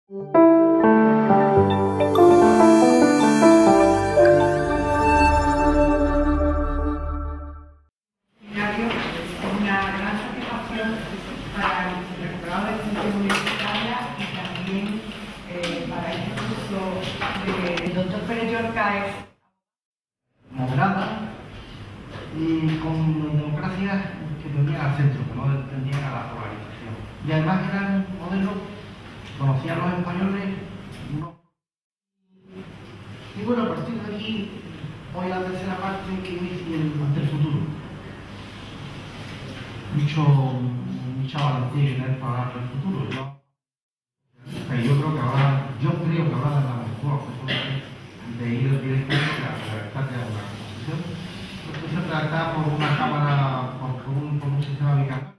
Una gran satisfacción para el rectorado del Centro Universitaria y también para este curso del doctor Pérez Llorcaez. Moderada y con democracia que tendían al centro, que no tendían a la polarización. Y además eran modelos, conocían los españoles, no. Y bueno, a partir de aquí voy a la tercera parte que es ante el futuro. Mucha valentía y para hablar del futuro. Yo creo que ahora es la mejor persona de ir directamente a redactar una composición. Esto se trata por una cámara, por un sistema bicameral.